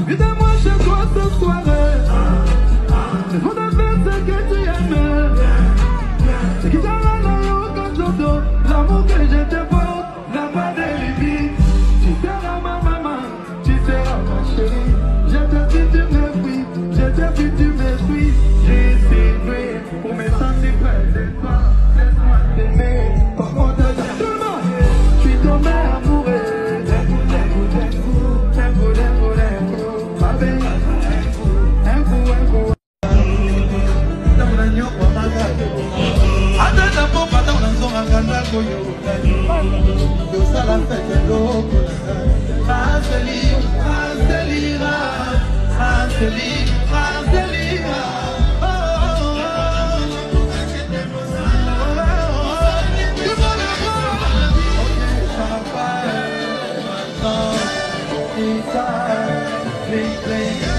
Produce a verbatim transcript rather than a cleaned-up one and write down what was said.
Invite-moi chez toi ce soirée. C'est pour te faire ce que tu aimes. C'est qui t'arrête quand j'entends l'amour que je te porte, n'a pas de limite. Tu seras ma maman, tu seras ma chérie. Je te dis tu m'essuies, je te dis tu m'essuies. J'ai essayé pour me sentir près de toi. Laisse-moi t'aimer, par contre tout le monde. Je suis tombé amoureux. D'un coup, d'un coup, d'un coup, d'un coup, d'un coup, d'un coup, ma belle. Un coup, un coup. Dans la nuit, on m'a gâté. Attends un peu, pendant la zone, on a gagné. Yo, ça la fête est loco. Angelina, Angelina, Angelina, Angelina. Oh, oh, oh. Tu m'as le voir. Ok, champagne, maintenant, guitare, play, play.